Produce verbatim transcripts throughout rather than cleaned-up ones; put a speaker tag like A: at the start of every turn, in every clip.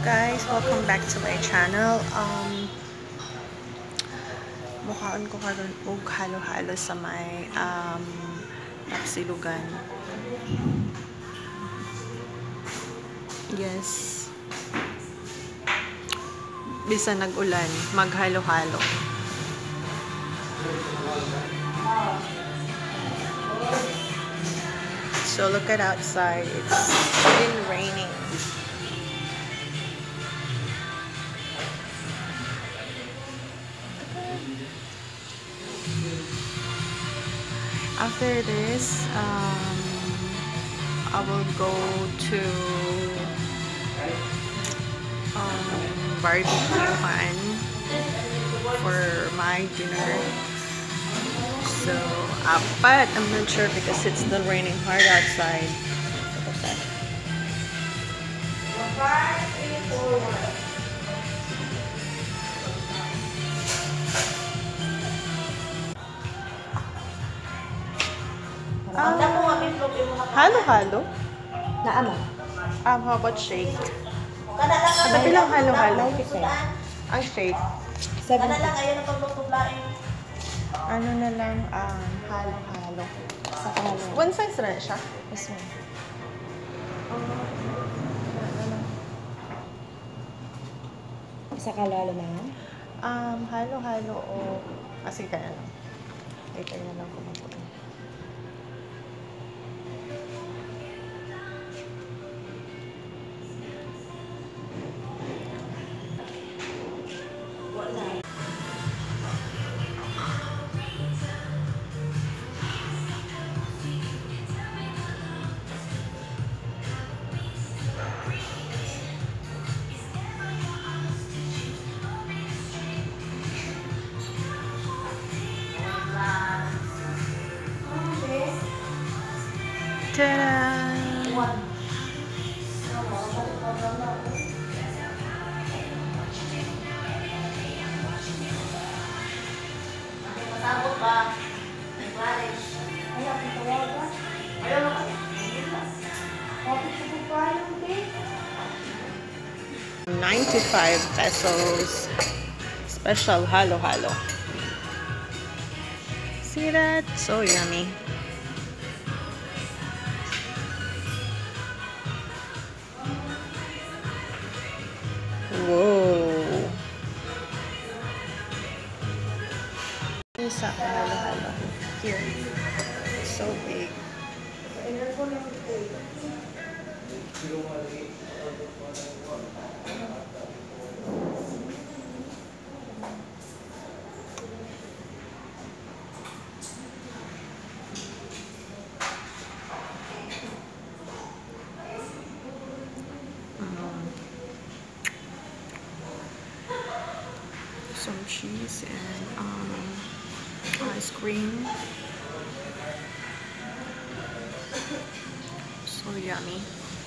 A: Guys, welcome back to my channel. Um, mukhaon ko karon og halo-halo sa may um, Tapsilugan. Yes. Bisa nag-ulan, maghalo-halo. So look at outside. It's been raining. After this, um, I will go to um, barbecuehan for my dinner. So, apat. I'm not sure because it's still raining hard outside. Look at that. Um, halo-halo?
B: Naama?
A: Um, how about shake? Ano bilang halo-halo? Ang shake.
B: Kada lang ayun ang pagbutublain.
A: Ano na lang, um, halo-halo.
B: Sa kalalo.
A: One size na siya?
B: Yes, ma'am. Sa kalalo na yan?
A: Um, halo-halo o... Ah, sige na lang. Later na lang kumukuha. Ta-da! ninety-five pesos. Special halo-halo. See that? So yummy. Whoa. Here's a halo-halo. Here. It's so big. Some cheese and um, ice cream. So yummy.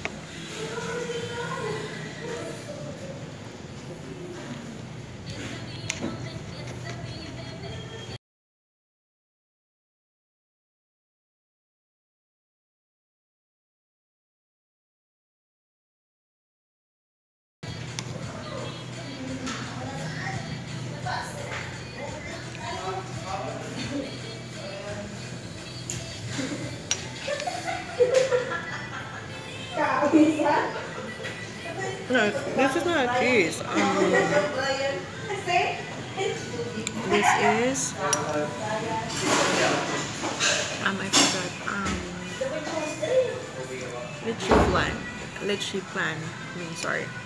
A: No, this is not cheese. Um, this is um I forgot. Um, lychee plan. Lychee plan. I mean, sorry.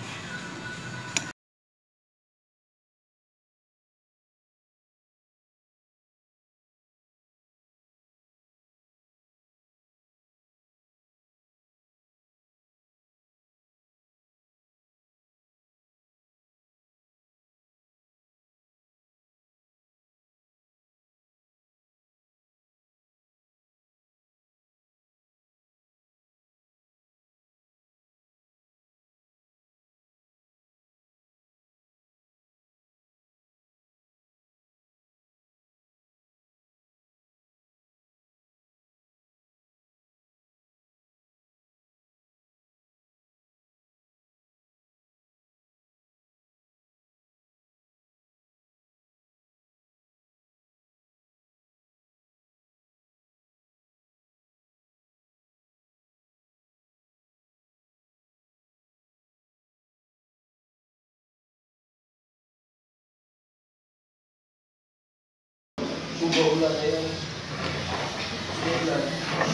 C: ulan na yun. Ulan.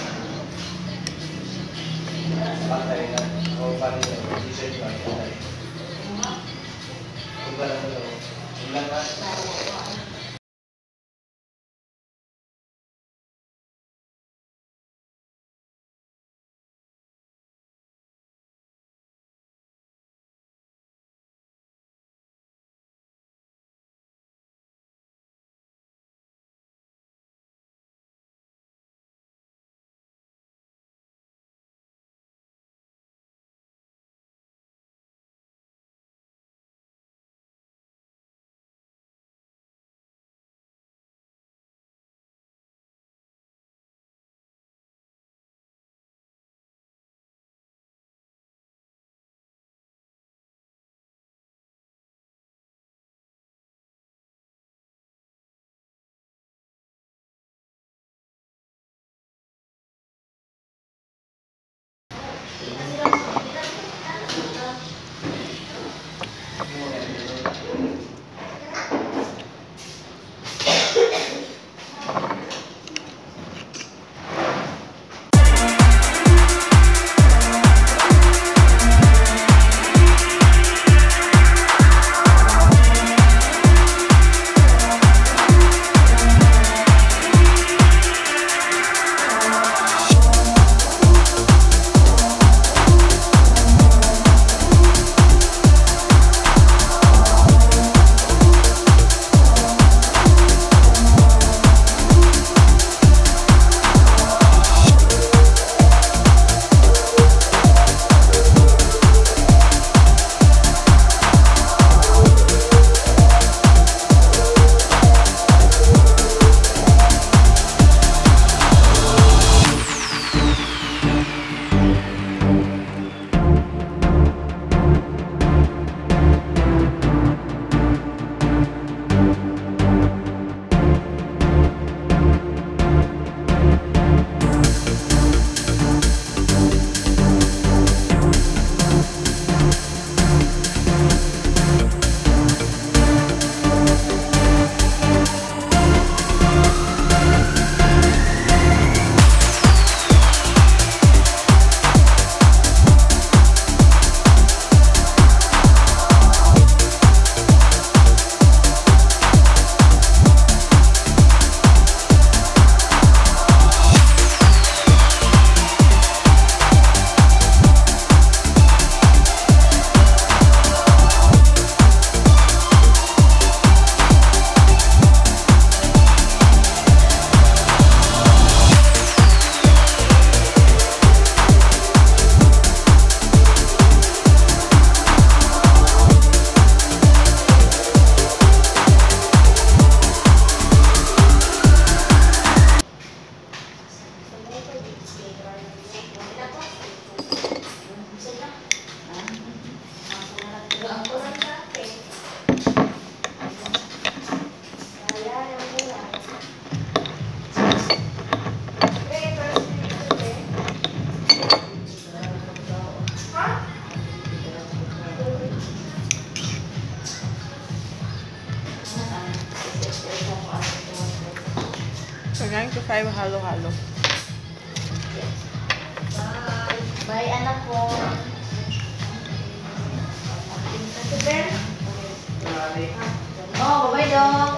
C: Patay na. O, patay na. T-shirt lang. Patay. Ulan na ito. Ulan na.
A: nine to five halo-halo.
B: Bye, anak ko. Oh, bye-bye, dong.